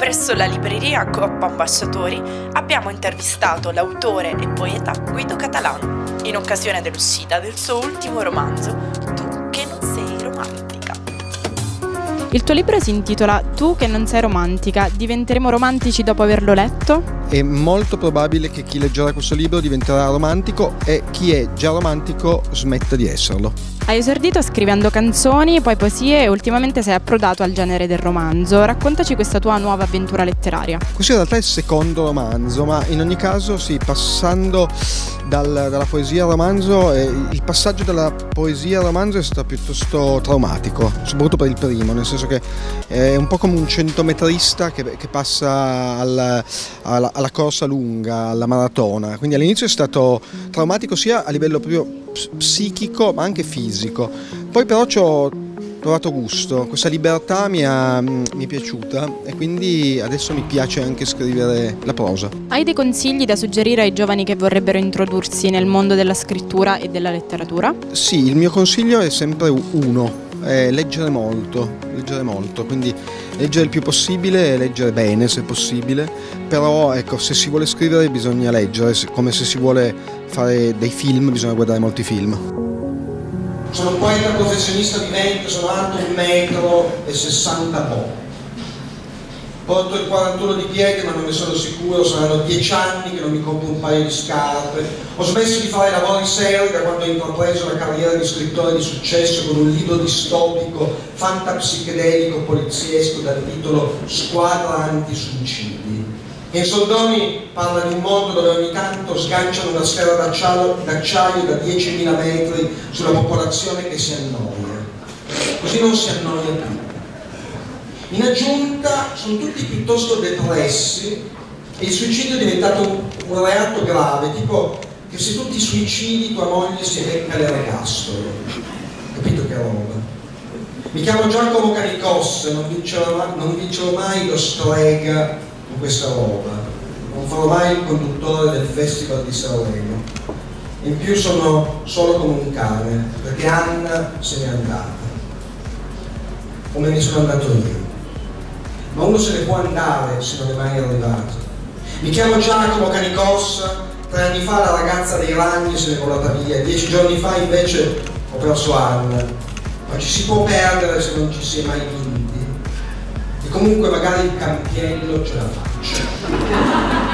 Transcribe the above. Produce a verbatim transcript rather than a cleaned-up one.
presso la libreria Coop Ambasciatori abbiamo intervistato l'autore e poeta Guido Catalano in occasione dell'uscita del suo ultimo romanzo, Tu che non sei romantica. Il tuo libro si intitola Tu che non sei romantica, diventeremo romantici dopo averlo letto? È molto probabile che chi leggerà questo libro diventerà romantico e chi è già romantico smetta di esserlo. Hai esordito scrivendo canzoni, poi poesie e ultimamente sei approdato al genere del romanzo. Raccontaci questa tua nuova avventura letteraria. Questo in realtà è il secondo romanzo, ma in ogni caso sì, passando dal, dalla poesia al romanzo, eh, il passaggio dalla poesia al romanzo è stato piuttosto traumatico, soprattutto per il primo, nel senso che è un po' come un centometrista che, che passa al, alla, alla corsa lunga, alla maratona, quindi all'inizio è stato traumatico sia a livello proprio psichico ma anche fisico, poi però ci ho trovato gusto, questa libertà mi, ha, mi è piaciuta e quindi adesso mi piace anche scrivere la prosa. Hai dei consigli da suggerire ai giovani che vorrebbero introdursi nel mondo della scrittura e della letteratura? Sì, il mio consiglio è sempre uno, è leggere molto, leggere molto, quindi leggere il più possibile e leggere bene se possibile, però ecco, se si vuole scrivere bisogna leggere, come se si vuole fare dei film bisogna guardare molti film. Sono un poeta professionista vivente, sono alto un metro e sessanta po'. Porto il quarantuno di piede ma non ne sono sicuro, saranno dieci anni che non mi compro un paio di scarpe. Ho smesso di fare lavori seri da quando ho intrapreso la carriera di scrittore di successo con un libro distopico, fantapsichedelico, poliziesco dal titolo Squadra Antisuicidi. In soldoni parla di un mondo dove ogni tanto sganciano una sfera d'acciaio da diecimila metri sulla popolazione che si annoia. Così non si annoia più. In aggiunta sono tutti piuttosto depressi e il suicidio è diventato un, un reato grave, tipo che se tu ti suicidi tua moglie si becca l'ergastolo. Capito che roba? Mi chiamo Giacomo Canicosse, non vincerò, non vincerò mai lo strega con questa roba, non farò mai il conduttore del Festival di Sanremo. In più sono solo come un cane, perché Anna se n'è andata, come mi sono andato io. Ma uno se ne può andare se non è mai arrivato. Mi chiamo Giacomo Canicossa, tre anni fa la ragazza dei ragni se n'è volata via, dieci giorni fa invece ho perso Anna. Ma ci si può perdere se non ci si è mai vinti. E comunque magari il campiello ce la faccio.